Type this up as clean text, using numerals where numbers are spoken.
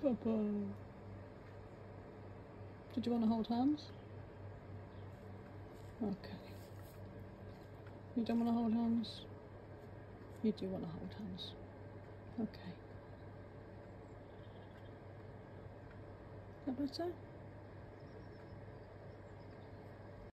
Papa. Did you want to hold hands? Okay. You don't want to hold hands? You do want to hold hands. Okay. Is that better?